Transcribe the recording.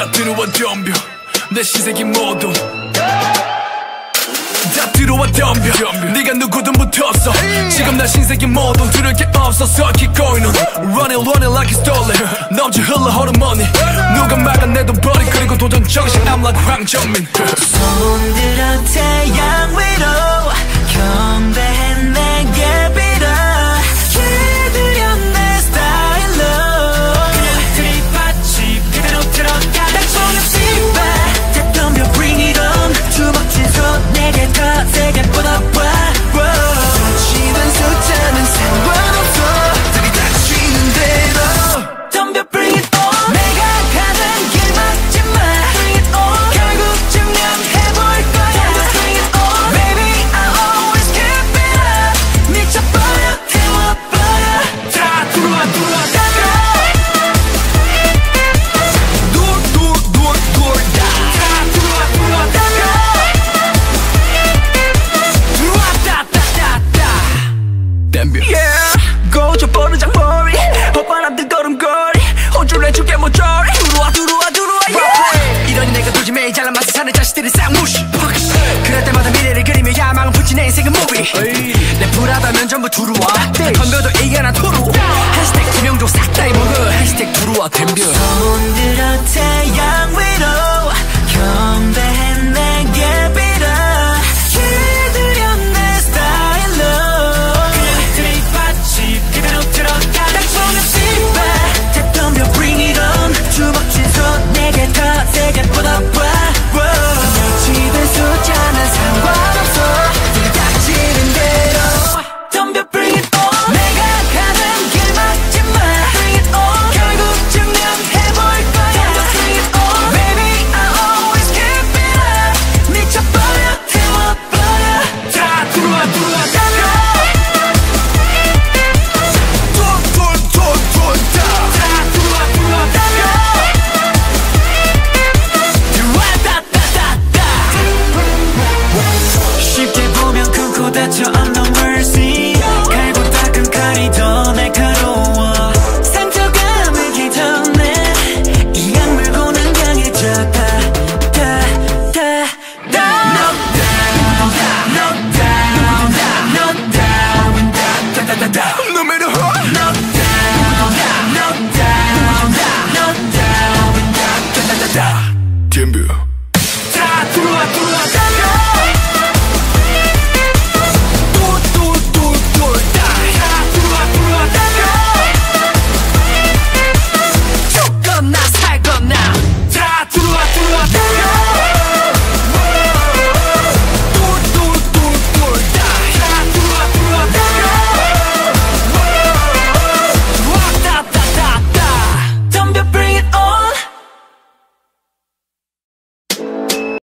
다 들어와 덤벼 내 신세계 모두 다 들어와 덤벼 네가 누구든 붙었어 지금 나 신세계 모두 들을 게 없어서 keep going on Running like it's stolen 넘쳐 흘러 호르몬이 누가 막아내도 버리 그리고 도전 정신 I'm like 황정민 손 들어 태양 위로 경배해 내게 빌어 길들여 내 스타일로 그냥 들이받지 그대로 들어가 날 손을 씹어 다 덤벼 bring it on 주먹진 손 내게 더 세게 뻗어봐 던지는 숫자는 상관없어 들이닥치는 대로 덤벼 bring it on 내가 가는 길 막지 마 bring it on 결국 증명해볼 거야 bring it on baby I always keep it up 미쳐버려 태워버려 다 들어와 고쳐버린 장머리 헛바람들 걸음걸이 혼쭐 내줄게 모조리 들어와 이러니 내가 도저히 매일 잘난 맛을 사는 자식들이 쌍무시 그럴 때마다 미래를 그리며 야망을 붙인 내 인생은 무비 내 불하다면 전부 들어와 덤벼도 이겨나 토로 해시태그 투명도 싹 다 입은 그 해시태그 들어와 덤벼 손 들어 태양 위로